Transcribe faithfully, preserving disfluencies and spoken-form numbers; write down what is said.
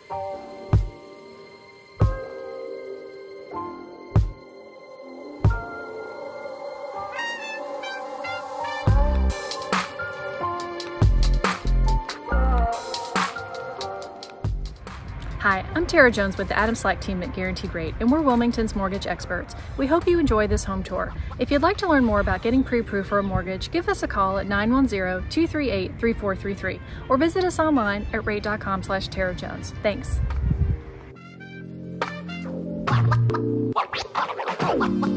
Hi, I'm Tara Jones with the Adam Slack team at Guaranteed Rate, and we're Wilmington's mortgage experts. We hope you enjoy this home tour. If you'd like to learn more about getting pre-approved for a mortgage, give us a call at nine one zero, two three eight, three four three three or visit us online at rate dot com slash Tara Jones. Thanks.